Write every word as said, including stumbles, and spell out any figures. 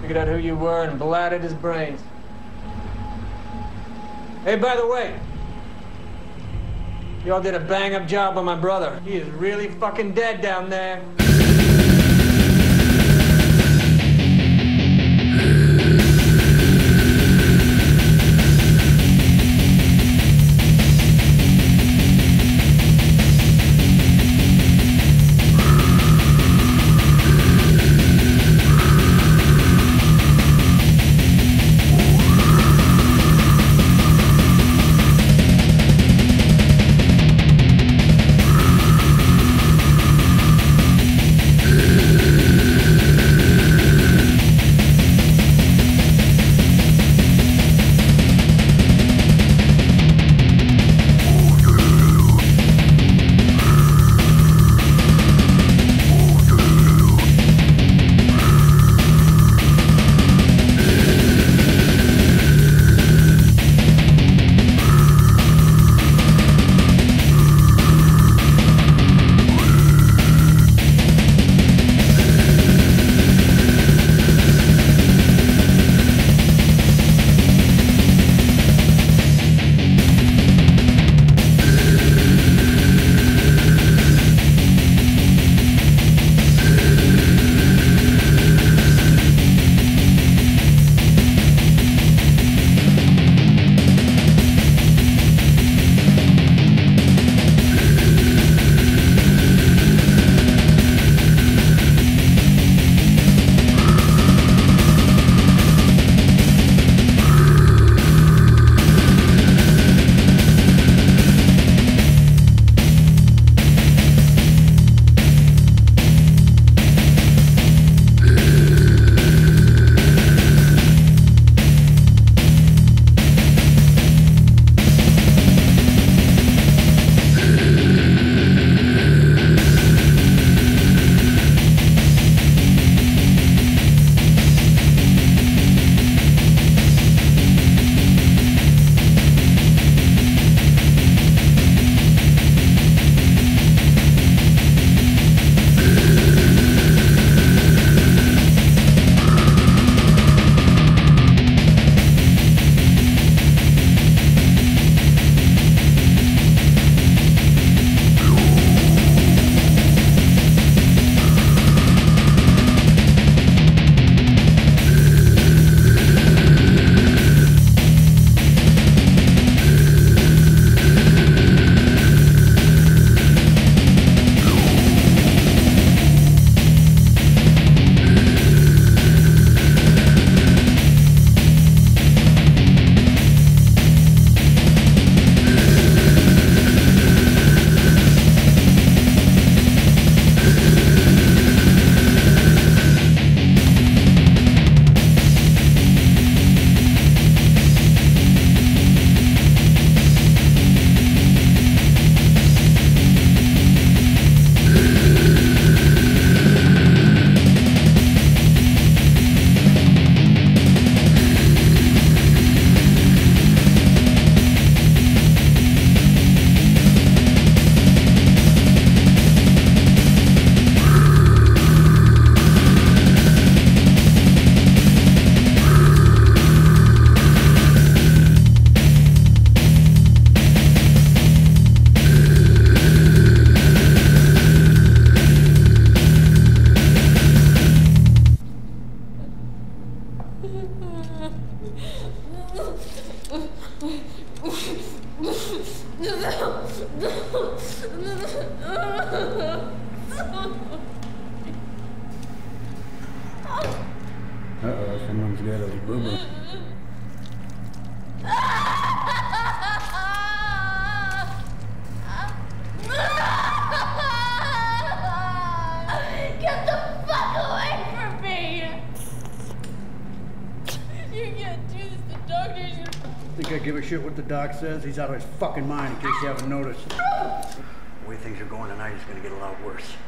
Figured out who you were and bladdered his brains. Hey, by the way, y'all did a bang-up job on my brother. He is really fucking dead down there. Uh-oh, someone's got a boo-boo. Get the fuck away from me! You can't do this, the doctors are... Think I give a shit what the doc says? He's out of his fucking mind, in case you haven't noticed. The way things are going tonight is gonna get a lot worse.